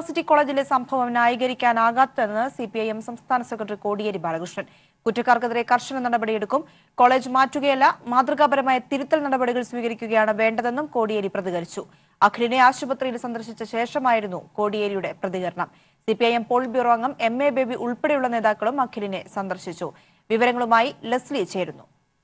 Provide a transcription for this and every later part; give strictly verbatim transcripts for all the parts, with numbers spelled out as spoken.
University കോളേജിലെ സംഭവം ന്യായീകരിക്കാനാകാത്തതെന്ന് സി പി ഐ എം സംസ്ഥാന സെക്രട്ടറി കോടിയേരി ബാലകൃഷ്ണൻ. കുറ്റക്കാർക്കെതിരെ കർശന നടപടിയെടുക്കും. കോളേജ് മാറ്റുകയല്ല, മാതൃകാപരമായ തിരുത്തൽ നടപടികൾ സ്വീകരിക്കുകയാണ് വേണ്ടതെന്നും കോടിയേരി പ്രതികരിച്ചു. അഖിലിനെ ആശുപത്രിയിൽ സന്ദർശിച്ച ശേഷമായിരുന്നു കോടിയേരിയുടെ പ്രതികരണം. C P I M polit bureau അംഗം എം എ ബേബി ഉൾപ്പെടെയുള്ള നേതാക്കളും അഖിലിനെ സന്ദർശിച്ചു. വിവരങ്ങളുമായി ലസ്ലി ചേരുന്നു.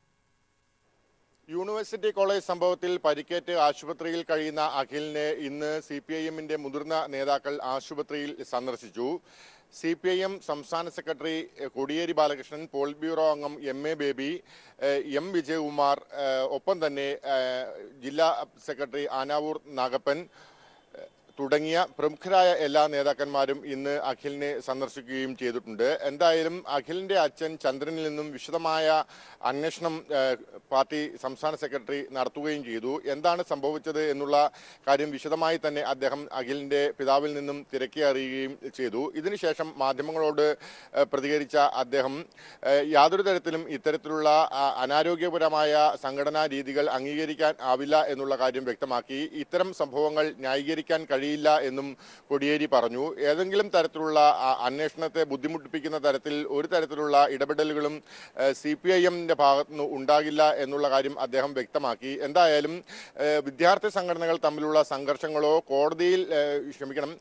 യൂണിവേഴ്സിറ്റി കോളേജ് സംഭവത്തിൽ പരിക്കേറ്റ് ആശുപത്രിയിൽ കഴിയുന്ന അഖിലിനെ ഇന്ന് സി പി ഐ എമ്മിന്റെ മുതിർന്ന നേതാക്കൾ ആശുപത്രിയിൽ സന്ദർശിച്ചു. സി പി ഐ എം സംസ്ഥാന secretary Kodiyeri Balakrishnan, polit bureau അംഗം M A Baby, M Vijayakumar, ഒപ്പം തന്നെ ജില്ലാ സെക്രട്ടറി ആനാവൂർ നാഗപ്പൻ തുടങ്ങിയ പ്രമുഖരായ എല്ലാ നേതാക്കന്മാരും ഇന്ന് അഖിലിനെ സന്ദർശിക്കുകയും ചെയ്തിട്ടുണ്ട്. എന്തായാലും അഖിലിന്റെ അച്ഛൻ ചന്ദ്രനിൽ നിന്നും വിശദമായ അന്വേഷണം പാർട്ടി സംസ്ഥാന സെക്രട്ടറി നടത്തുകയും ചെയ്തു. എന്താണ് സംഭവിച്ചത് എന്നുള്ള കാര്യം വിശദമായി തന്നെ അദ്ദേഹം അഖിലിന്റെ പിതാവിൽ നിന്നും തിരക്കി അറിയുകയും ചെയ്തു. ഇതിനുശേഷം മാധ്യമങ്ങളോട് പ്രതികരിച്ച അദ്ദേഹം യാതൊരു തരത്തിലും ഇത്തരത്തിലുള്ള അനാരോഗ്യപരമായ സംഘടനാ രീതികൾ അംഗീകരിക്കാൻ ആവില്ല എന്നുള്ള കാര്യം വ്യക്തമാക്കി. ഇത്തരം സംഭവങ്ങൾ ന്യായീകരിക്കാൻ കഴിയില്ല എന്നും കോടിയേരി പറഞ്ഞു. ഏതെങ്കിലും തരത്തിലുള്ള അന്വേഷണത്തെ ബുദ്ധിമുട്ടിപ്പിക്കുന്ന തരത്തിൽ ഒരു തരത്തിലുള്ള ഇടപെടലുകളും സി പി ഐ എമ്മിന്റെ ഭാഗത്തുനിന്ന് ഉണ്ടാകില്ല എന്നുള്ള കാര്യം അദ്ദേഹം വ്യക്തമാക്കി. എന്തായാലും വിദ്യാർത്ഥി സംഘടനകൾ തമ്മിലുള്ള സംഘർഷങ്ങളോ കോടതിയിൽ ക്ഷമിക്കണം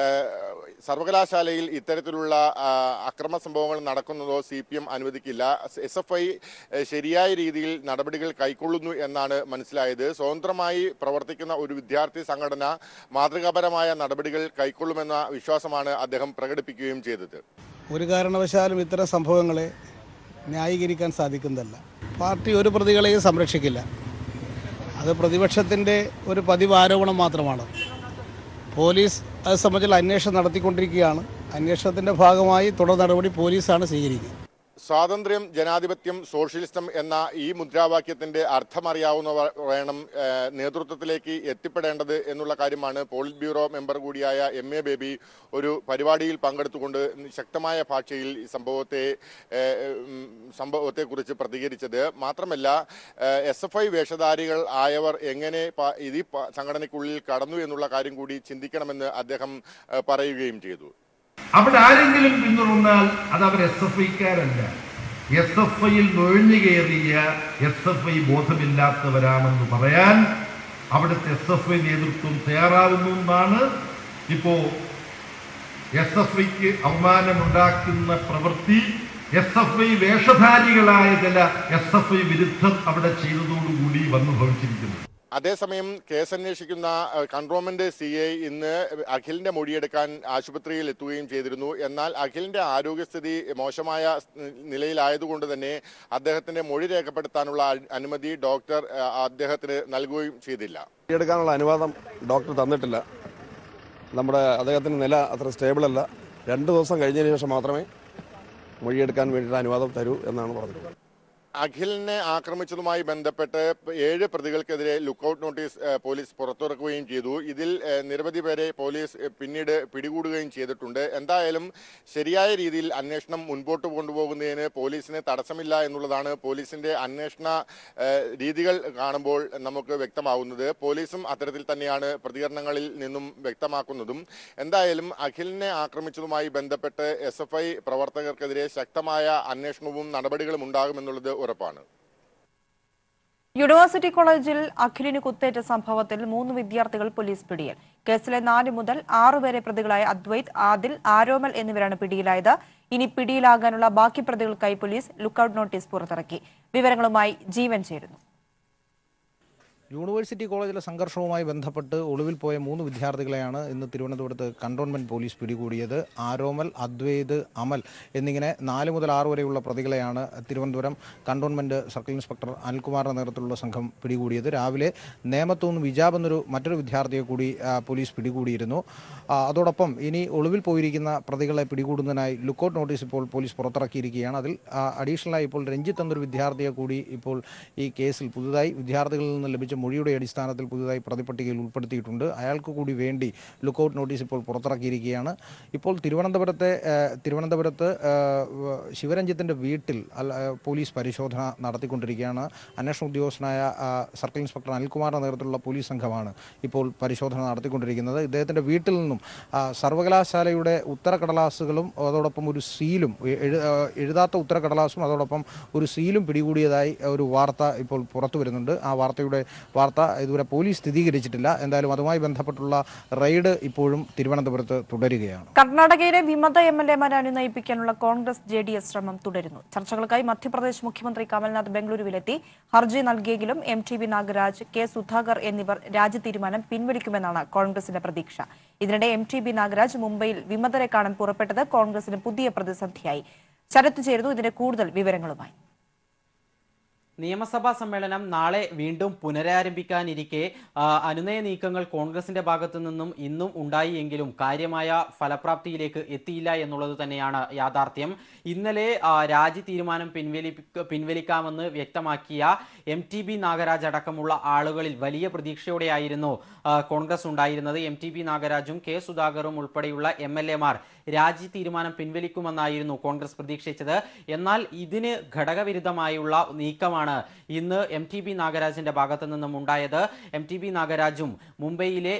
സർവകലാശാലയിൽ ഇത്തരത്തിലുള്ള അക്രമ സംഭവങ്ങൾ നടക്കുന്നതോ സി പി എം അനുവദിക്കില്ല. എസ് എഫ് ഐ ശരിയായ രീതിയിൽ നടപടികൾ കൈക്കൊള്ളുന്നു എന്നാണ് മനസ്സിലായത്. സ്വതന്ത്രമായി പ്രവർത്തിക്കുന്ന ഒരു വിദ്യാർത്ഥി സംഘടന മാതൃകാപരമായ നടപടികൾ കൈക്കൊള്ളുമെന്ന വിശ്വാസമാണ് അദ്ദേഹം പ്രകടിപ്പിക്കുകയും ചെയ്തത്. ഒരു കാരണവശാലും ഇത്തരം സംഭവങ്ങളെ ന്യായീകരിക്കാൻ സാധിക്കുന്നതല്ല. പാർട്ടി ഒരു പ്രതികളെയും സംരക്ഷിക്കില്ല. അത് പ്രതിപക്ഷത്തിൻ്റെ ഒരു പതിവ് ആരോപണം മാത്രമാണ്. പോലീസ് അത് സംബന്ധിച്ചുള്ള അന്വേഷണം നടത്തിക്കൊണ്ടിരിക്കുകയാണ്. അന്വേഷണത്തിൻ്റെ ഭാഗമായി തുടർ നടപടി പോലീസാണ് സ്വീകരിക്കുക. സ്വാതന്ത്ര്യം, ജനാധിപത്യം, സോഷ്യലിസം എന്ന ഈ മുദ്രാവാക്യത്തിന്റെ അർത്ഥമറിയാവുന്നവർ വേണം നേതൃത്വത്തിലേക്ക് എത്തിപ്പെടേണ്ടത് എന്നുള്ള കാര്യമാണ് പോളിറ്റ് ബ്യൂറോ മെമ്പർ കൂടിയായ എം എ ബേബി ഒരു പരിപാടിയിൽ പങ്കെടുത്തുകൊണ്ട് ശക്തമായ ഭാഷയിൽ ഈ സംഭവത്തെ സംഭവത്തെക്കുറിച്ച് പ്രതികരിച്ചത്. മാത്രമല്ല എസ് എഫ് ഐ വേഷധാരികൾ ആയവർ എങ്ങനെ ഈ സംഘടനയ്ക്കുള്ളിൽ കടന്നു എന്നുള്ള കാര്യം കൂടി ചിന്തിക്കണമെന്ന് അദ്ദേഹം പറയുകയും ചെയ്തു. അവിടെ ആരെങ്കിലും പിന്തുടർന്നാൽ അത് അവർ എസ് എഫ് ഐക്കാരല്ല, എസ് എഫ് ഐയിൽ നുഴഞ്ഞു കയറിയ എസ് എഫ് ഐ ബോധമില്ലാത്തവരാണെന്ന് പറയാൻ അവിടുത്തെ എസ് എഫ് ഐ നേതൃത്വം തയ്യാറാവുന്നു എന്നാണ് ഇപ്പോ എസ് എഫ് ഐക്ക് അവമാനമുണ്ടാക്കുന്ന പ്രവൃത്തി എസ് എഫ് ഐ വേഷധാരികളായ ചില എസ് എഫ് ഐ വിരുദ്ധർ അവിടെ ചെയ്തതോടുകൂടി വന്നു ഭവിച്ചിരിക്കുന്നു. അതേസമയം കേസന്വേഷിക്കുന്ന കൺട്രോൾമെന്റ് സി ഐ ഇന്ന് അഖിലിന്റെ മൊഴിയെടുക്കാൻ ആശുപത്രിയിൽ എത്തുകയും ചെയ്തിരുന്നു. എന്നാൽ അഖിലിന്റെ ആരോഗ്യസ്ഥിതി മോശമായ നിലയിലായതുകൊണ്ട് തന്നെ അദ്ദേഹത്തിന്റെ മൊഴി രേഖപ്പെടുത്താനുള്ള അനുമതി ഡോക്ടർ അദ്ദേഹത്തിന് നൽകുകയും ചെയ്തില്ല. മൊഴിയെടുക്കാനുള്ള അനുവാദം ഡോക്ടർ തന്നിട്ടില്ല. നമ്മുടെ അദ്ദേഹത്തിന്റെ നില അത്ര സ്റ്റേബിൾ അല്ല. രണ്ട് ദിവസം കഴിഞ്ഞതിന് ശേഷം മാത്രമേ മൊഴിയെടുക്കാൻ വേണ്ടിയിട്ട് അനുവാദം തരൂ എന്നാണ് പറഞ്ഞത്. അഖിലിനെ ആക്രമിച്ചതുമായി ബന്ധപ്പെട്ട് ഏഴ് പ്രതികൾക്കെതിരെ ലുക്കൌട്ട് നോട്ടീസ് പോലീസ് പുറത്തിറക്കുകയും ചെയ്തു. ഇതിൽ നിരവധി പേരെ പോലീസ് പിന്നീട് പിടികൂടുകയും ചെയ്തിട്ടുണ്ട്. എന്തായാലും ശരിയായ രീതിയിൽ അന്വേഷണം മുൻപോട്ട് കൊണ്ടുപോകുന്നതിന് പോലീസിന് തടസ്സമില്ല എന്നുള്ളതാണ് പോലീസിന്റെ അന്വേഷണ രീതികൾ കാണുമ്പോൾ നമുക്ക് വ്യക്തമാവുന്നത്. പോലീസും അത്തരത്തിൽ തന്നെയാണ് പ്രതികരണങ്ങളിൽ നിന്നും വ്യക്തമാക്കുന്നതും. എന്തായാലും അഖിലിനെ ആക്രമിച്ചതുമായി ബന്ധപ്പെട്ട് എസ് എഫ് ഐ പ്രവർത്തകർക്കെതിരെ ശക്തമായ അന്വേഷണവും നടപടികളും ഉണ്ടാകുമെന്നുള്ളത് ഉറപ്പാണ്. യൂണിവേഴ്സിറ്റി കോളേജിൽ അഖിലിന് കുത്തേറ്റ സംഭവത്തിൽ മൂന്ന് വിദ്യാർത്ഥികൾ പോലീസ് പിടിയിൽ. കേസിലെ നാല് മുതൽ ആറുവരെ പ്രതികളായ അദ്വൈത്, ആദിൽ, ആരോമൽ എന്നിവരാണ് പിടിയിലായത്. ഇനി പിടിയിലാകാനുള്ള ബാക്കി പ്രതികൾക്കായി പോലീസ് ലുക്കൌട്ട് നോട്ടീസ് പുറത്തിറക്കി. വിവരങ്ങളുമായി ജീവൻ ചേരുന്നു. യൂണിവേഴ്സിറ്റി കോളേജിലെ സംഘർഷവുമായി ബന്ധപ്പെട്ട് ഒളിവിൽ പോയ മൂന്ന് വിദ്യാർത്ഥികളെയാണ് ഇന്ന് തിരുവനന്തപുരത്ത് കണ്ടോൺമെന്റ് പോലീസ് പിടികൂടിയത്. ആരോമൽ, അദ്വൈത്, അമൽ എന്നിങ്ങനെ നാല് മുതൽ ആറ് വരെയുള്ള പ്രതികളെയാണ് തിരുവനന്തപുരം കണ്ടോൺമെന്റ് സർക്കിൾ ഇൻസ്പെക്ടർ അനിൽകുമാറിന്റെ നേതൃത്വത്തിലുള്ള സംഘം പിടികൂടിയത്. രാവിലെ നേമത്തുനിന്ന് വിജാബ് എന്നൊരു മറ്റൊരു വിദ്യാർത്ഥിയെ കൂടി പോലീസ് പിടികൂടിയിരുന്നു. അതോടൊപ്പം ഇനി ഒളിവിൽ പോയിരിക്കുന്ന പ്രതികളെ പിടികൂടുന്നതിനായി ലുക്കൌട്ട് നോട്ടീസ് ഇപ്പോൾ പോലീസ് പുറത്തിറക്കിയിരിക്കുകയാണ്. അതിൽ അഡീഷണലായി ഇപ്പോൾ രഞ്ജിത്ത് എന്നൊരു വിദ്യാർത്ഥിയെ കൂടി ഇപ്പോൾ ഈ കേസിൽ പുതുതായി വിദ്യാർത്ഥികളിൽ നിന്ന് ലഭിച്ച മൊഴിയുടെ അടിസ്ഥാനത്തിൽ പുതുതായി പ്രതിപട്ടികയിൽ ഉൾപ്പെടുത്തിയിട്ടുണ്ട്. അയാൾക്ക് കൂടി വേണ്ടി ലുക്കൌട്ട് നോട്ടീസ് ഇപ്പോൾ പുറത്തിറക്കിയിരിക്കുകയാണ്. ഇപ്പോൾ തിരുവനന്തപുരത്തെ തിരുവനന്തപുരത്ത് ശിവരഞ്ജിത്തിൻ്റെ വീട്ടിൽ പോലീസ് പരിശോധന നടത്തിക്കൊണ്ടിരിക്കുകയാണ്. അന്വേഷണ ഉദ്യോഗസ്ഥനായ സർക്കിൾ ഇൻസ്പെക്ടർ അനിൽകുമാറിൻ്റെ നേതൃത്വത്തിലുള്ള പോലീസ് സംഘമാണ് ഇപ്പോൾ പരിശോധന നടത്തിക്കൊണ്ടിരിക്കുന്നത്. ഇദ്ദേഹത്തിൻ്റെ വീട്ടിൽ നിന്നും സർവകലാശാലയുടെ ഉത്തരക്കടലാസുകളും അതോടൊപ്പം ഒരു സീലും എഴുതാത്ത ഉത്തരക്കടലാസും അതോടൊപ്പം ഒരു സീലും പിടികൂടിയതായി ഒരു വാർത്ത ഇപ്പോൾ പുറത്തു വരുന്നുണ്ട്. ആ വാർത്തയുടെ വാർത്ത ഇതുവരെ പോലീസ് സ്ഥിരീകരിച്ചിട്ടില്ല. എന്തായാലും അതുമായി ബന്ധപ്പെട്ടുള്ള റെയ്ഡ് ഇപ്പോഴും തിരുവനന്തപുരത്ത് തുടരുകയാണ്. കർണാടകയിലെ വിമത എം എൽ എമാരെ അനുനയിപ്പിക്കാനുള്ള കോൺഗ്രസ് ജെ ഡി എസ് ശ്രമം തുടരുന്നു. ചർച്ചകൾക്കായി മധ്യപ്രദേശ് മുഖ്യമന്ത്രി കമൽനാഥ് ബംഗളൂരുവിലെത്തി. ഹർജി നൽകിയെങ്കിലും M T B Nagaraj, K Sudhakar എന്നിവർ രാജി തീരുമാനം പിൻവലിക്കുമെന്നാണ് കോൺഗ്രസിന്റെ പ്രതീക്ഷ. ഇതിനിടെ എം ടി ബി നാഗരാജ് മുംബൈയിൽ വിമതരെ കാണാൻ പുറപ്പെട്ടത് കോൺഗ്രസിന് പുതിയ പ്രതിസന്ധിയായി. ശരത്ത് ചേരുന്നു ഇതിന്റെ കൂടുതൽ വിവരങ്ങളുമായി. നിയമസഭാ സമ്മേളനം നാളെ വീണ്ടും പുനരാരംഭിക്കാനിരിക്കെ അനുനയ നീക്കങ്ങൾ കോൺഗ്രസിന്റെ ഭാഗത്തു നിന്നും ഇന്നും ഉണ്ടായി എങ്കിലും കാര്യമായ ഫലപ്രാപ്തിയിലേക്ക് എത്തിയില്ല എന്നുള്ളത് തന്നെയാണ് യാഥാർത്ഥ്യം. ഇന്നലെ രാജി തീരുമാനം പിൻവലി പിൻവലിക്കാമെന്ന് വ്യക്തമാക്കിയ എം ടി ബി നാഗരാജ് അടക്കമുള്ള ആളുകളിൽ വലിയ പ്രതീക്ഷയോടെയായിരുന്നു കോൺഗ്രസ് ഉണ്ടായിരുന്നത്. എം ടി ബി നാഗരാജും കെ സുധാകറും ഉൾപ്പെടെയുള്ള എം എൽ എമാർ രാജി തീരുമാനം പിൻവലിക്കുമെന്നായിരുന്നു കോൺഗ്രസ് പ്രതീക്ഷിച്ചത്. എന്നാൽ ഇതിന് ഘടകവിരുദ്ധമായുള്ള നീക്കമാണ് ഇന്ന് എം ടി ബി നാഗരാജിന്റെ ഭാഗത്തു നിന്നും ഉണ്ടായത്. എം ടി ബി നാഗരാജും മുംബൈയിലെ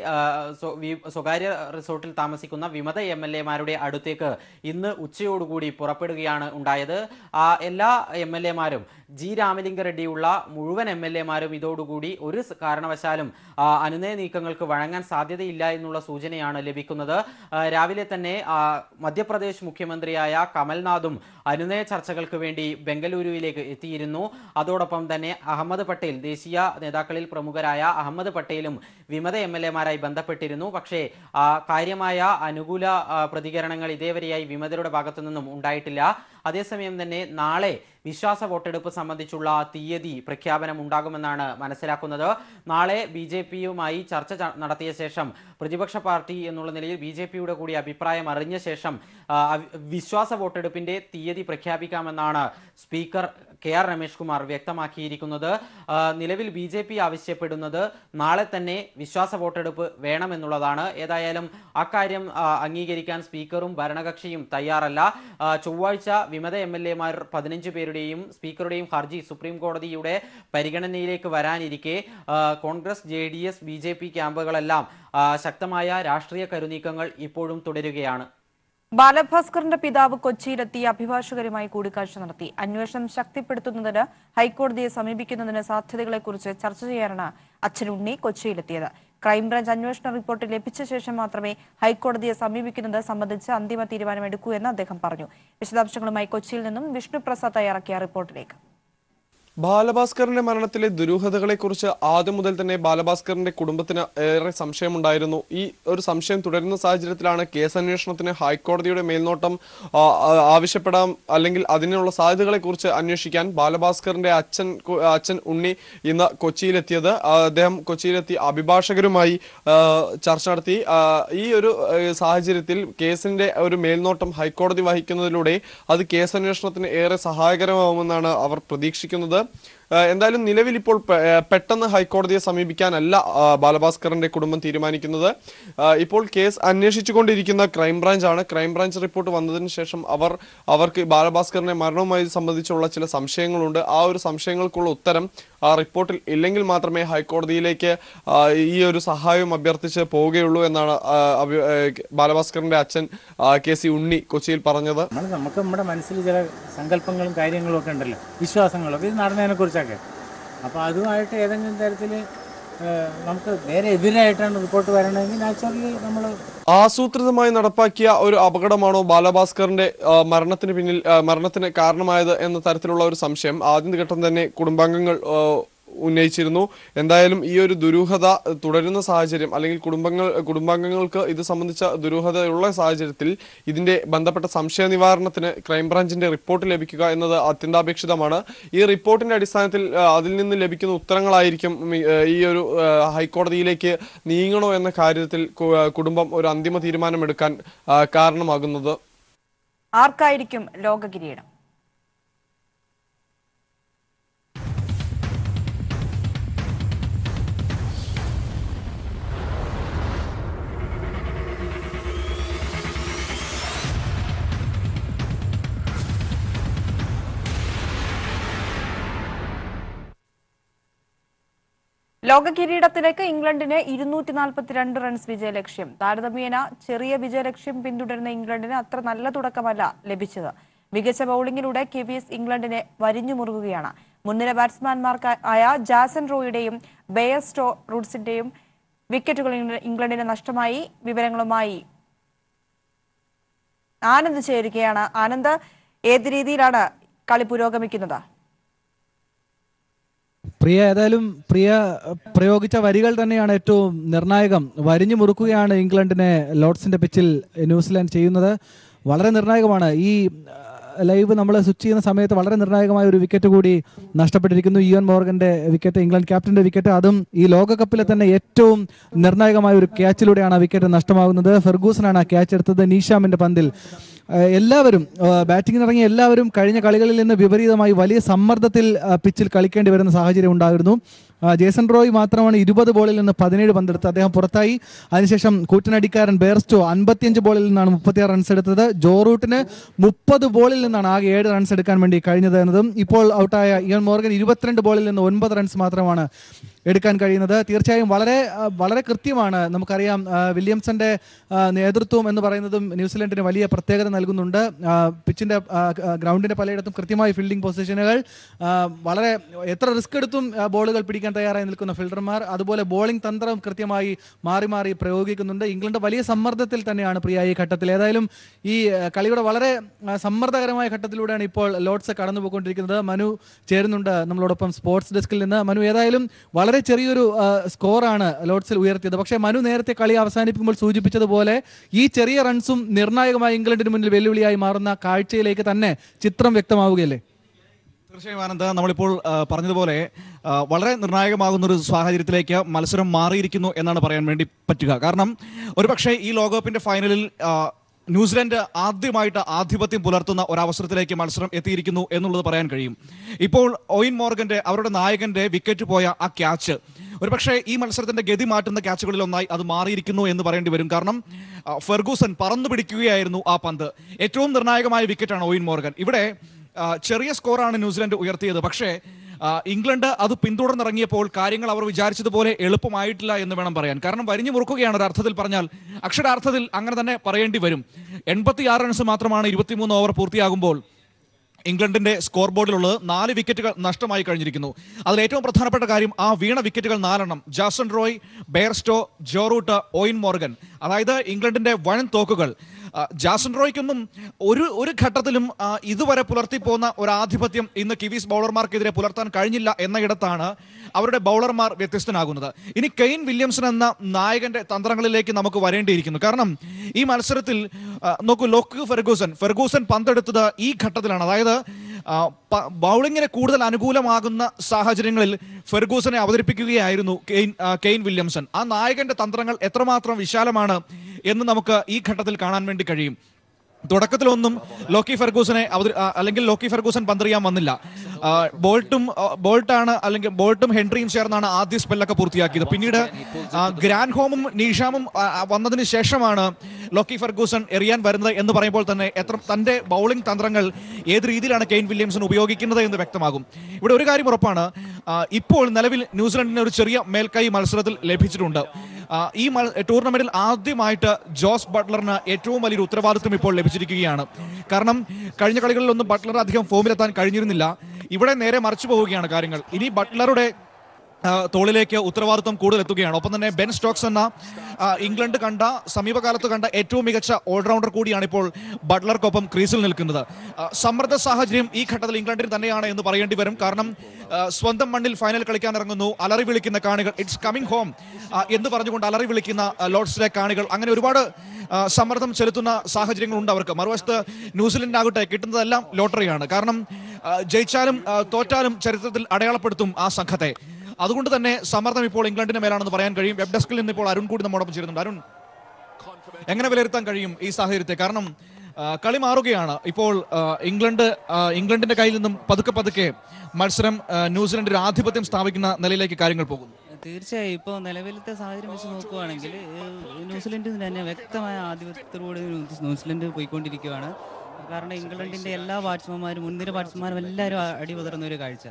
സ്വകാര്യ റിസോർട്ടിൽ താമസിക്കുന്ന വിമത എം എൽ എമാരുടെ അടുത്തേക്ക് ഇന്ന് ഉച്ചയോടുകൂടി പുറപ്പെടുകയാണ് ഉണ്ടായത്. എല്ലാ എം എൽ എമാരും ജി രാമലിംഗറെഡ്ഡിയുള്ള മുഴുവൻ എം എൽ എമാരും ഇതോടുകൂടി ഒരു കാരണവശാലും അനുനയ നീക്കങ്ങൾക്ക് വഴങ്ങാൻ സാധ്യതയില്ല എന്നുള്ള സൂചനയാണ് ലഭിക്കുന്നത്. രാവിലെ തന്നെ മധ്യപ്രദേശ് മുഖ്യമന്ത്രിയായ കമൽനാഥും അനുനയ ചർച്ചകൾക്ക് വേണ്ടി ബംഗളൂരുവിലേക്ക് എത്തിയിരുന്നു. അതോടൊപ്പം തന്നെ അഹമ്മദ് പട്ടേൽ, ദേശീയ നേതാക്കളിൽ പ്രമുഖരായ അഹമ്മദ് പട്ടേലും വിമത എം എൽ എമാരായി ബന്ധപ്പെട്ടിരുന്നു. പക്ഷേ കാര്യമായ അനുകൂല പ്രതികരണങ്ങൾ ഇതേവരെയായി വിമതരുടെ ഭാഗത്തു നിന്നും ഉണ്ടായിട്ടില്ല. അതേസമയം തന്നെ നാളെ വിശ്വാസ വോട്ടെടുപ്പ് സംബന്ധിച്ചുള്ള തീയതി പ്രഖ്യാപനം ഉണ്ടാകുമെന്നാണ് മനസ്സിലാക്കുന്നത്. നാളെ ബി ജെ പിയുമായി ചർച്ച നടത്തിയ ശേഷം പ്രതിപക്ഷ പാർട്ടി എന്നുള്ള നിലയിൽ ബി ജെ പിയുടെ കൂടി അഭിപ്രായം അറിഞ്ഞ ശേഷം വിശ്വാസ വോട്ടെടുപ്പിന്റെ തീയതി പ്രഖ്യാപിക്കാമെന്നാണ് speaker K R Ramesh Kumar വ്യക്തമാക്കിയിരിക്കുന്നത്. നിലവിൽ ബി ജെ പി ആവശ്യപ്പെടുന്നത് നാളെ തന്നെ വിശ്വാസ വോട്ടെടുപ്പ് വേണമെന്നുള്ളതാണ്. ഏതായാലും അക്കാര്യം അംഗീകരിക്കാൻ സ്പീക്കറും ഭരണകക്ഷിയും തയ്യാറല്ല. ചൊവ്വാഴ്ച വിമത എം എൽ എമാർ പതിനഞ്ച് പേരുടെയും സ്പീക്കറുടെയും ഹർജി സുപ്രീം കോടതിയുടെ പരിഗണനയിലേക്ക് വരാനിരിക്കെ Congress, J D S, B J P ക്യാമ്പുകളെല്ലാം ശക്തമായ രാഷ്ട്രീയ കരുനീക്കങ്ങൾ ഇപ്പോഴും തുടരുകയാണ്. ബാലഭാസ്കറിന്റെ പിതാവ് കൊച്ചിയിലെത്തി അഭിഭാഷകരുമായി കൂടിക്കാഴ്ച നടത്തി. അന്വേഷണം ശക്തിപ്പെടുത്തുന്നതിന് ഹൈക്കോടതിയെ സമീപിക്കുന്നതിന് സാധ്യതകളെക്കുറിച്ച് ചർച്ച ചെയ്യാനാണ് അച്ഛൻ ഉണ്ണി കൊച്ചിയിലെത്തിയത്. ക്രൈംബ്രാഞ്ച് അന്വേഷണ റിപ്പോർട്ട് ലഭിച്ച ശേഷം മാത്രമേ ഹൈക്കോടതിയെ സമീപിക്കുന്നത് സംബന്ധിച്ച് അന്തിമ തീരുമാനമെടുക്കൂ എന്ന് അദ്ദേഹം പറഞ്ഞു. വിശദാംശങ്ങളുമായി കൊച്ചിയിൽ നിന്നും വിഷ്ണുപ്രസാദ് തയ്യാറാക്കിയ റിപ്പോർട്ടിലേക്ക്. ബാലഭാസ്കറിന്റെ മരണത്തിലെ ദുരൂഹതകളെക്കുറിച്ച് ആദ്യം മുതൽ തന്നെ ബാലഭാസ്കറിന്റെ കുടുംബത്തിന് ഏറെ സംശയമുണ്ടായിരുന്നു. ഈ ഒരു സംശയം തുടരുന്ന സാഹചര്യത്തിലാണ് കേസ് അന്വേഷണത്തിന് ഹൈക്കോടതിയുടെ മേൽനോട്ടം ആവശ്യപ്പെടാം അല്ലെങ്കിൽ അതിനുള്ള സാധ്യതകളെക്കുറിച്ച് അന്വേഷിക്കാൻ ബാലഭാസ്കറിന്റെ അച്ഛൻ അച്ഛൻ ഉണ്ണി ഇന്ന് കൊച്ചിയിലെത്തിയത്. അദ്ദേഹം കൊച്ചിയിലെത്തി അഭിഭാഷകരുമായി ചർച്ച നടത്തി. ഈ ഒരു സാഹചര്യത്തിൽ കേസിന്റെ ഒരു മേൽനോട്ടം ഹൈക്കോടതി വഹിക്കുന്നതിലൂടെ അത് കേസ് അന്വേഷണത്തിന് ഏറെ സഹായകരമാവുമെന്നാണ് അവർ പ്രതീക്ഷിക്കുന്നത്. എന്തായാലും നിലവിൽ ഇപ്പോൾ പെട്ടെന്ന് ഹൈക്കോടതിയെ സമീപിക്കാനല്ല ബാലഭാസ്കറിന്റെ കുടുംബം തീരുമാനിക്കുന്നത്. ഇപ്പോൾ കേസ് അന്വേഷിച്ചുകൊണ്ടിരിക്കുന്ന ക്രൈംബ്രാഞ്ചാണ്. ക്രൈംബ്രാഞ്ച് റിപ്പോർട്ട് വന്നതിന് ശേഷം അവർ അവർക്ക് ബാലഭാസ്കറിന്റെ മരണവുമായി സംബന്ധിച്ചുള്ള ചില സംശയങ്ങളുണ്ട്. ആ ഒരു സംശയങ്ങൾക്കുള്ള ഉത്തരം ആ റിപ്പോർട്ടിൽ ഇല്ലെങ്കിൽ മാത്രമേ ഹൈക്കോടതിയിലേക്ക് ഈ ഒരു സഹായം അഭ്യർത്ഥിച്ച് പോവുകയുള്ളൂ എന്നാണ് ബാലഭാസ്കറിന്റെ അച്ഛൻ കെ സി ഉണ്ണി കൊച്ചിയിൽ പറഞ്ഞത്. നമുക്ക് നമ്മുടെ മനസ്സിൽ ചില സങ്കല്പങ്ങളും കാര്യങ്ങളും ഒക്കെ ഉണ്ടല്ലോ, വിശ്വാസങ്ങളൊക്കെ ഇത് നടന്നതിനെ കുറിച്ചൊക്കെ. അപ്പോൾ അതുമായിട്ട് ഏതെങ്കിലും തരത്തിൽ നമുക്ക് നേരെ എതിരായിട്ടാണ് റിപ്പോർട്ട് വരണമെങ്കിൽ നാച്ചുറലി നമ്മൾ ആസൂത്രിതമായി നടപ്പാക്കിയ ഒരു അപകടമാണോ ബാലഭാസ്കറിന്റെ മരണത്തിന് പിന്നിൽ മരണത്തിന് കാരണമായത് എന്ന തരത്തിലുള്ള ഒരു സംശയം ആദ്യഘട്ടം തന്നെ കുടുംബാംഗങ്ങൾ ഉന്നയിച്ചിരുന്നു. എന്തായാലും ഈ ഒരു ദുരൂഹത തുടരുന്ന സാഹചര്യം അല്ലെങ്കിൽ കുടുംബങ്ങൾ കുടുംബാംഗങ്ങൾക്ക് ഇത് സംബന്ധിച്ച ദുരൂഹതയുള്ള സാഹചര്യത്തിൽ ഇതിന്റെ ബന്ധപ്പെട്ട സംശയ നിവാരണത്തിന് ക്രൈംബ്രാഞ്ചിന്റെ റിപ്പോർട്ട് ലഭിക്കുക എന്നത് അത്യന്താപേക്ഷിതമാണ്. ഈ റിപ്പോർട്ടിന്റെ അടിസ്ഥാനത്തിൽ അതിൽ നിന്ന് ലഭിക്കുന്ന ഉത്തരങ്ങളായിരിക്കും ഈ ഒരു ഹൈക്കോടതിയിലേക്ക് നീങ്ങണോ എന്ന കാര്യത്തിൽ കുടുംബം ഒരു അന്തിമ തീരുമാനമെടുക്കാൻ കാരണമാകുന്നത്. ആർക്കായിരിക്കും ലോക കിരീടം? ലോക കിരീടത്തിലേക്ക് ഇംഗ്ലണ്ടിന് ഇരുന്നൂറ്റി നാൽപ്പത്തിരണ്ട് റൺസ് വിജയലക്ഷ്യം. താരതമ്യേന ചെറിയ വിജയലക്ഷ്യം പിന്തുടരുന്ന ഇംഗ്ലണ്ടിന് അത്ര നല്ല തുടക്കമല്ല ലഭിച്ചത്. മികച്ച ബൌളിംഗിലൂടെ കിവീസ് ഇംഗ്ലണ്ടിനെ വരിഞ്ഞു മുറുകുകയാണ്. മുൻനിര ബാറ്റ്സ്മാൻമാർക്കായ ജാസൻ റോയുടെയും ബെയർസ്റ്റോ റൂട്ട്സിന്റെയും വിക്കറ്റുകൾ ഇംഗ്ലണ്ടിന് നഷ്ടമായി. വിവരങ്ങളുമായി ആനന്ദ് ചേരുകയാണ്. ആനന്ദ്, ഏത് രീതിയിലാണ് കളി പുരോഗമിക്കുന്നത്? പ്രിയ ഏതായാലും പ്രിയ പ്രയോഗിച്ച വരികൾ തന്നെയാണ് ഏറ്റവും നിർണായകം. വരിഞ്ഞു മുറുക്കുകയാണ് ഇംഗ്ലണ്ടിനെ ലോർഡ്സിന്റെ പിച്ചിൽ ന്യൂസിലാൻഡ് ചെയ്യുന്നത്. വളരെ നിർണായകമാണ്. ഈ ലൈവ് നമ്മൾ സ്വിച്ച് ചെയ്യുന്ന സമയത്ത് വളരെ നിർണായകമായ ഒരു വിക്കറ്റ് കൂടി നഷ്ടപ്പെട്ടിരിക്കുന്നു. ഇയോൻ മോർഗന്റെ വിക്കറ്റ്, ഇംഗ്ലണ്ട് ക്യാപ്റ്റന്റെ വിക്കറ്റ്. അതും ഈ ലോകകപ്പിലെ തന്നെ ഏറ്റവും നിർണായകമായ ഒരു ക്യാച്ചിലൂടെയാണ് ആ വിക്കറ്റ് നഷ്ടമാകുന്നത്. ഫെർഗൂസനാണ് ആ ക്യാച്ച് എടുത്തത് നീഷാമിന്റെ പന്തിൽ. എല്ലാവരും ബാറ്റിംഗിന് ഇറങ്ങിയ എല്ലാവരും കഴിഞ്ഞ കളികളിൽ നിന്ന് വിപരീതമായി വലിയ സമ്മർദ്ദത്തിൽ പിച്ചിൽ കളിക്കേണ്ടി വരുന്ന സാഹചര്യം ഉണ്ടായിരുന്നു. ജേസൺ റോയ് മാത്രമാണ് ഇരുപത് ബോളിൽ നിന്ന് പതിനേഴ് പന്തെടുത്ത് അദ്ദേഹം പുറത്തായി. അതിനുശേഷം കൂറ്റനടിക്കാരൻ ബെയർസ്റ്റോ അൻപത്തിയഞ്ച് ബോളിൽ നിന്നാണ് മുപ്പത്തിയാറ് റൺസ് എടുത്തത്. ജോ റൂട്ടിന് മുപ്പത് ബോളിൽ നിന്നാണ് ആകെ ഏഴ് റൺസ് എടുക്കാൻ വേണ്ടി കഴിഞ്ഞത് എന്നതും. ഇപ്പോൾ ഔട്ടായ ഇയോൺ മോർഗൻ ഇരുപത്തിരണ്ട് ബോളിൽ നിന്ന് ഒൻപത് റൺസ് മാത്രമാണ് എടുക്കാൻ കഴിയുന്നത്. തീർച്ചയായും വളരെ വളരെ കൃത്യമാണ്. നമുക്കറിയാം വില്യംസന്റെ നേതൃത്വം എന്ന് പറയുന്നതും ന്യൂസിലൻഡിന് വലിയ പ്രത്യേകത നൽകുന്നുണ്ട്. പിച്ചിന്റെ ഗ്രൗണ്ടിന്റെ പലയിടത്തും കൃത്യമായി ഫീൽഡിംഗ് പൊസിഷനുകൾ, വളരെ എത്ര റിസ്ക് എടുത്തും ബോളുകൾ പിടിക്കാൻ തയ്യാറായി നിൽക്കുന്ന ഫീൽഡർമാർ, അതുപോലെ ബോളിംഗ് തന്ത്രം കൃത്യമായി മാറി മാറി പ്രയോഗിക്കുന്നുണ്ട്. ഇംഗ്ലണ്ട് വലിയ സമ്മർദ്ദത്തിൽ തന്നെയാണ് പ്രിയ ഈ ഘട്ടത്തിൽ. ഏതായാലും ഈ കളിയുടെ വളരെ സമ്മർദ്ദകരമായ ഘട്ടത്തിലൂടെയാണ് ഇപ്പോൾ ലോർഡ്സ് കടന്നുപോയിക്കൊണ്ടിരിക്കുന്നത്. മനു ചേരുന്നുണ്ട് നമ്മളോടൊപ്പം സ്പോർട്സ് ഡെസ്കിൽ നിന്ന്. മനു, ഏതായാലും വളരെ ചെറിയൊരു സ്കോറാണ് ലോർഡ്സിൽ ഉയർത്തിയത്. പക്ഷേ മനു നേരത്തെ കളി അവസാനിപ്പിക്കുമ്പോൾ സൂചിപ്പിച്ചതുപോലെ ഈ ചെറിയ റൺസും നിർണായകമായ ഇംഗ്ലണ്ടിന് മുന്നിൽ വെല്ലുവിളിയായി മാറുന്ന കാഴ്ചയിലേക്ക് തന്നെ ചിത്രം വ്യക്തമാവുകയല്ലേ? തീർച്ചയായും ആനന്ദ, നമ്മളിപ്പോൾ പറഞ്ഞതുപോലെ വളരെ നിർണായകമാകുന്ന ഒരു സാഹചര്യത്തിലേക്ക് മത്സരം മാറിയിരിക്കുന്നു എന്നാണ് പറയാൻ വേണ്ടി പറ്റുക. കാരണം ഒരുപക്ഷെ ഈ ലോകകപ്പിന്റെ ഫൈനലിൽ ന്യൂസിലൻഡ് ആദ്യമായിട്ട് ആധിപത്യം പുലർത്തുന്ന ഒരവസരത്തിലേക്ക് മത്സരം എത്തിയിരിക്കുന്നു എന്നുള്ളത് പറയാൻ കഴിയും. ഇപ്പോൾ ഓയിൻ മോർഗന്റെ, അവരുടെ നായകന്റെ വിക്കറ്റ് പോയ ആ ക്യാച്ച് ഒരുപക്ഷെ ഈ മത്സരത്തിന്റെ ഗതി മാറ്റുന്ന ക്യാച്ചുകളിൽ ഒന്നായി അത് മാറിയിരിക്കുന്നു എന്ന് പറയേണ്ടി വരും. കാരണം ഫെർഗൂസൻ പറന്നു പിടിക്കുകയായിരുന്നു ആ പന്ത്. ഏറ്റവും നിർണായകമായ വിക്കറ്റാണ് ഓയിൻ മോർഗൻ. ഇവിടെ ചെറിയ സ്കോറാണ് ന്യൂസിലൻഡ് ഉയർത്തിയത്. പക്ഷേ ഇംഗ്ലണ്ട് അത് പിന്തുടർന്നിറങ്ങിയപ്പോൾ കാര്യങ്ങൾ അവർ വിചാരിച്ചതുപോലെ എളുപ്പമായിട്ടില്ല എന്ന് വേണം പറയാൻ. കാരണം വരിഞ്ഞു മുറുക്കുകയാണ് ഒരർത്ഥത്തിൽ പറഞ്ഞാൽ. അക്ഷരാർത്ഥത്തിൽ അങ്ങനെ തന്നെ പറയേണ്ടി വരും. എൺപത്തി ആറ് റൺസ് മാത്രമാണ് ഇരുപത്തിമൂന്ന് ഓവർ പൂർത്തിയാകുമ്പോൾ ഇംഗ്ലണ്ടിന്റെ സ്കോർ ബോർഡിലുള്ളത്. നാല് വിക്കറ്റുകൾ നഷ്ടമായി കഴിഞ്ഞിരിക്കുന്നു. അതിൽ ഏറ്റവും പ്രധാനപ്പെട്ട കാര്യം ആ വീണ വിക്കറ്റുകൾ നാലെണ്ണം Jason Roy, Bairstow, Joe Root, Eoin Morgan. അതായത് ഇംഗ്ലണ്ടിന്റെ വൻ തോക്കുകൾ. ജാസൺ റോയ്ക്കൊന്നും ഒരു ഒരു ഘട്ടത്തിലും ഇതുവരെ പുലർത്തിപ്പോന്ന ഒരു ആധിപത്യം ഇന്ന് കിവീസ് ബൗളർമാർക്കെതിരെ പുലർത്താൻ കഴിഞ്ഞില്ല എന്നയിടത്താണ് അവരുടെ ബൗളർമാർ വ്യത്യസ്തനാകുന്നത്. ഇനി കെയ്ൻ വില്യംസൺ എന്ന നായകന്റെ തന്ത്രങ്ങളിലേക്ക് നമുക്ക് വരേണ്ടിയിരിക്കുന്നു. കാരണം ഈ മത്സരത്തിൽ നോക്കൂ, ലോക്ക് ഫെർഗൂസൻ ഫെർഗൂസൻ പന്തെടുത്തത് ഈ ഘട്ടത്തിലാണ്. അതായത് ബൗളിങ്ങിന് കൂടുതൽ അനുകൂലമാകുന്ന സാഹചര്യങ്ങളിൽ ഫെർഗൂസനെ അവതരിപ്പിക്കുകയായിരുന്നു കെയ്ൻ കെയ്ൻ വില്യംസൺ. ആ നായകന്റെ തന്ത്രങ്ങൾ എത്രമാത്രം വിശാലമാണ് എന്ന് നമുക്ക് ഈ ഘട്ടത്തിൽ കാണാൻ വേണ്ടി കഴിയും. തുടക്കത്തിലൊന്നും ലോക്കി ഫെർഗൂസനെ അല്ലെങ്കിൽ ലോക്കി ഫെർഗൂസൻ പന്തെറിയാൻ വന്നില്ല. ബോൾട്ടും ബോൾട്ടാണ് അല്ലെങ്കിൽ ബോൾട്ടും ഹെൻറിയും ചേർന്നാണ് ആദ്യ സ്പെല്ലൊക്കെ പൂർത്തിയാക്കിയത്. പിന്നീട് ഗ്രാൻഡ് ഹോമും നീഷാമും വന്നതിന് ശേഷമാണ് ലോക്കി ഫെർഗൂസൺ എറിയാൻ വരുന്നത് എന്ന് പറയുമ്പോൾ തന്നെ എത്ര തന്റെ ബൗളിംഗ് തന്ത്രങ്ങൾ ഏത് രീതിയിലാണ് കെയ്ൻ വില്യംസൺ ഉപയോഗിക്കുന്നത് എന്ന് വ്യക്തമാകും. ഇവിടെ ഒരു കാര്യം ഉറപ്പാണ്, ഇപ്പോൾ നിലവിൽ ന്യൂസിലൻഡിന് ഒരു ചെറിയ മേൽക്കൈ മത്സരത്തിൽ ലഭിച്ചിട്ടുണ്ട്. ഈ ടൂർണമെന്റിൽ ആദ്യമായിട്ട് ജോസ് ബട്ട്ലറിന് ഏറ്റവും വലിയൊരു ഉത്തരവാദിത്വം ഇപ്പോൾ ലഭിച്ചിരിക്കുകയാണ്. കാരണം കഴിഞ്ഞ കളികളിലൊന്നും ബട്ട്ലർ അധികം ഫോമിലെത്താൻ കഴിഞ്ഞിരുന്നില്ല. ഇവിടെ നേരെ മറിച്ചു പോവുകയാണ് കാര്യങ്ങൾ. ഇനി ബട്ട്ലറുടെ തോളിലേക്ക് ഉത്തരവാദിത്വം കൂടുതൽ എത്തുകയാണ്. ഒപ്പം തന്നെ ബെൻ സ്റ്റോക്സ് എന്ന ഇംഗ്ലണ്ട് കണ്ട സമീപകാലത്ത് കണ്ട ഏറ്റവും മികച്ച ഓൾറൗണ്ടർ കൂടിയാണ് ഇപ്പോൾ ബട്ട്ലർക്കൊപ്പം ക്രീസിൽ നിൽക്കുന്നത്. സമ്മർദ്ദ സാഹചര്യം ഈ ഘട്ടത്തിൽ ഇംഗ്ലണ്ടിന് തന്നെയാണ് എന്ന് പറയേണ്ടി വരും. കാരണം സ്വന്തം മണ്ണിൽ ഫൈനൽ കളിക്കാൻ ഇറങ്ങുന്നു, അലറി വിളിക്കുന്ന കാണികൾ, ഇറ്റ്സ് കമ്മിങ് ഹോം എന്ന് പറഞ്ഞുകൊണ്ട് അലറി വിളിക്കുന്ന ലോർഡ്സിലെ കാണികൾ, അങ്ങനെ ഒരുപാട് സമ്മർദ്ദം ചെലുത്തുന്ന സാഹചര്യങ്ങളുണ്ട് അവർക്ക്. മറുവശത്ത് ന്യൂസിലൻഡിനാകട്ടെ കിട്ടുന്നതെല്ലാം ലോട്ടറിയാണ്. കാരണം ജയിച്ചാലും തോറ്റാലും ചരിത്രത്തിൽ അടയാളപ്പെടുത്തും ആ സംഘത്തെ. അതുകൊണ്ട് തന്നെ സമ്മർദ്ദം ഇപ്പോൾ ഇംഗ്ലണ്ടിന്റെ മേലാണെന്ന് പറയാൻ കഴിയും. വെബ് ഡെസ്കിൽ നിന്ന് ഇപ്പോൾ അരുൺ കൂടി നമ്മോടൊപ്പം ചേരുന്നുണ്ട്. അരുൺ, എങ്ങനെ വിലയിരുത്താൻ കഴിയും ഈ സാഹചര്യത്തെ? കാരണം കളി മാറുകയാണ് ഇപ്പോൾ. ഇംഗ്ലണ്ട് ഇംഗ്ലണ്ടിന്റെ കയ്യിൽ നിന്നും പതുക്കെ പതുക്കെ മത്സരം ന്യൂസിലൻഡ് ഒരു ആധിപത്യം സ്ഥാപിക്കുന്ന നിലയിലേക്ക് കാര്യങ്ങൾ പോകുന്നു. തീർച്ചയായും ഇപ്പോൾ നിലവിലത്തെ സാഹചര്യം വെച്ച് നോക്കുകയാണെങ്കിൽ ന്യൂസിലൻഡ് തന്നെ വ്യക്തമായ ആധിപത്യത്തോടെ ന്യൂസിലൻഡ് പോയിക്കൊണ്ടിരിക്കുകയാണ്. കാരണം ഇംഗ്ലണ്ടിന്റെ എല്ലാ ബാറ്റ്സ്മാൻമാരും, മുൻനിര ബാറ്റ്സ്മാൻമാരും എല്ലാവരും അടി ഉതർന്ന ഒരു കാഴ്ച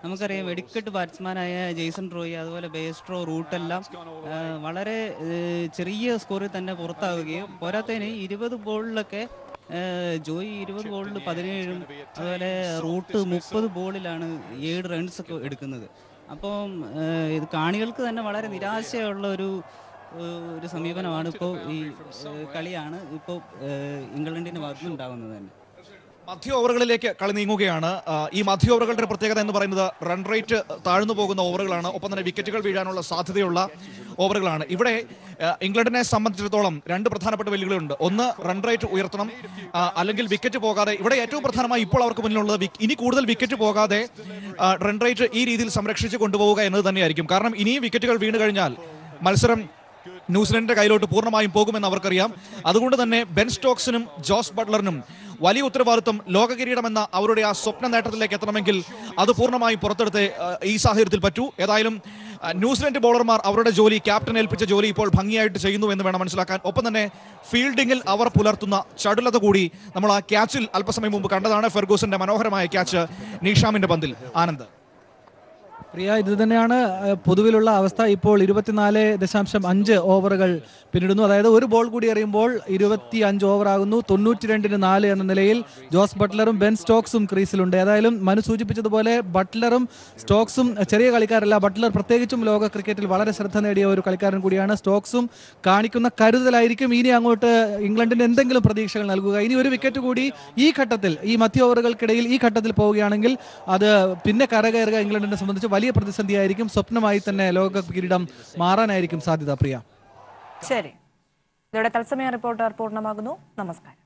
നമുക്കറിയാം വെടിക്കെട്ട് ബാറ്റ്സ്മാനായ ജെയ്സൺ റോയി അതുപോലെ ബേസ്ട്രോ റൂട്ടെല്ലാം വളരെ ചെറിയ സ്കോറിൽ തന്നെ പുറത്താവുകയും പോരാത്തതിന് ഇരുപത് ബോളിലൊക്കെ ജോയി ഇരുപത് ബോളിൽ പതിനേഴും അതുപോലെ റൂട്ട് മുപ്പത് ബോളിലാണ് ഏഴ് റൺസ് ഒക്കെ എടുക്കുന്നത്. അപ്പം ഇത് കാണികൾക്ക് തന്നെ വളരെ നിരാശയുള്ള ഒരു ഒരു സമീപനമാണ് ഇപ്പോൾ ഈ കളിയാണ് ഇപ്പോൾ ഇംഗ്ലണ്ടിൻ്റെ ഭാഗത്ത് ഉണ്ടാകുന്നത് തന്നെ. മധ്യ ഓവറുകളിലേക്ക് കളി നീങ്ങുകയാണ്. ഈ മധ്യ ഓവറുകളുടെ പ്രത്യേകത എന്ന് പറയുന്നത് റൺ റേറ്റ് താഴ്ന്നു പോകുന്ന ഓവറുകളാണ്, ഒപ്പം തന്നെ വിക്കറ്റുകൾ വീഴാനുള്ള സാധ്യതയുള്ള ഓവറുകളാണ്. ഇവിടെ ഇംഗ്ലണ്ടിനെ സംബന്ധിച്ചിടത്തോളം രണ്ട് പ്രധാനപ്പെട്ട വെല്ലുവിളികളുണ്ട്. ഒന്ന്, റൺ റേറ്റ് ഉയർത്തണം, അല്ലെങ്കിൽ വിക്കറ്റ് പോകാതെ. ഇവിടെ ഏറ്റവും പ്രധാനമായി ഇപ്പോൾ അവർക്ക് മുന്നിലുള്ളത് ഇനി കൂടുതൽ വിക്കറ്റ് പോകാതെ റൺ റേറ്റ് ഈ രീതിയിൽ സംരക്ഷിച്ച് കൊണ്ടുപോവുക എന്നത് തന്നെയായിരിക്കും. കാരണം ഇനിയും വിക്കറ്റുകൾ വീണ് കഴിഞ്ഞാൽ മത്സരം ന്യൂസിലൻഡിന്റെ കയ്യിലോട്ട് പൂർണ്ണമായും പോകുമെന്ന് അവർക്കറിയാം. അതുകൊണ്ട് തന്നെ ബെൻ സ്റ്റോക്സിനും ജോസ് ബട്ട്ലറിനും വലിയ ഉത്തരവാദിത്വം ലോക കിരീടമെന്ന അവരുടെ ആ സ്വപ്ന നേട്ടത്തിലേക്ക് എത്തണമെങ്കിൽ അത് പൂർണ്ണമായും പുറത്തെടുത്ത് ഈ സാഹചര്യത്തിൽ പറ്റൂ. ഏതായാലും ന്യൂസിലൻഡ് ബോളർമാർ അവരുടെ ജോലി, ക്യാപ്റ്റൻ ഏൽപ്പിച്ച ജോലി ഇപ്പോൾ ഭംഗിയായിട്ട് ചെയ്യുന്നു എന്ന് വേണം മനസ്സിലാക്കാൻ. ഒപ്പം തന്നെ ഫീൽഡിംഗിൽ അവർ പുലർത്തുന്ന ചടുലത കൂടി നമ്മൾ ആ ക്യാച്ചിൽ അല്പസമയം മുമ്പ് കണ്ടതാണ്. ഫെർഗൂസന്റെ മനോഹരമായ ക്യാച്ച് നീഷാമിന്റെ പന്തിൽ. ആനന്ദ്. പ്രിയ, ഇത് തന്നെയാണ് പൊതുവിലുള്ള അവസ്ഥ. ഇപ്പോൾ ഇരുപത്തിനാല് ദശാംശം അഞ്ച് ഓവറുകൾ പിന്നിടുന്നു. അതായത് ഒരു ബോൾ കൂടി എറിയുമ്പോൾ ഇരുപത്തി അഞ്ച് ഓവർ ആകുന്നു. തൊണ്ണൂറ്റി രണ്ടിന് നാല് എന്ന നിലയിൽ ജോസ് ബട്ട്ലറും ബെൻ സ്റ്റോക്സും ക്രീസിലുണ്ട്. ഏതായാലും മനു സൂചിപ്പിച്ചതുപോലെ ബട്ട്ലറും സ്റ്റോക്സും ചെറിയ കളിക്കാരല്ല. ബട്ട്ലർ പ്രത്യേകിച്ചും ലോക ക്രിക്കറ്റിൽ വളരെ ശ്രദ്ധ നേടിയ ഒരു കളിക്കാരൻ കൂടിയാണ്. സ്റ്റോക്സും കാണിക്കുന്ന കരുതലായിരിക്കും ഇനി അങ്ങോട്ട് ഇംഗ്ലണ്ടിന് എന്തെങ്കിലും പ്രതീക്ഷകൾ നൽകുക. ഇനി ഒരു വിക്കറ്റ് കൂടി ഈ ഘട്ടത്തിൽ, ഈ മധ്യ ഓവറുകൾക്കിടയിൽ ഈ ഘട്ടത്തിൽ പോവുകയാണെങ്കിൽ അത് പിന്നെ കരകയറുക ഇംഗ്ലണ്ടിനെ സംബന്ധിച്ച് വലിയ പ്രതിസന്ധിയായിരിക്കും. സ്വപ്നമായി തന്നെ ലോകകപ്പ് കിരീടം മാറാനായിരിക്കും സാധ്യത. പ്രിയ, ശരി. ഇതോടെ തത്സമയ റിപ്പോർട്ടർ പൂർണ്ണമാകുന്നു. നമസ്കാരം.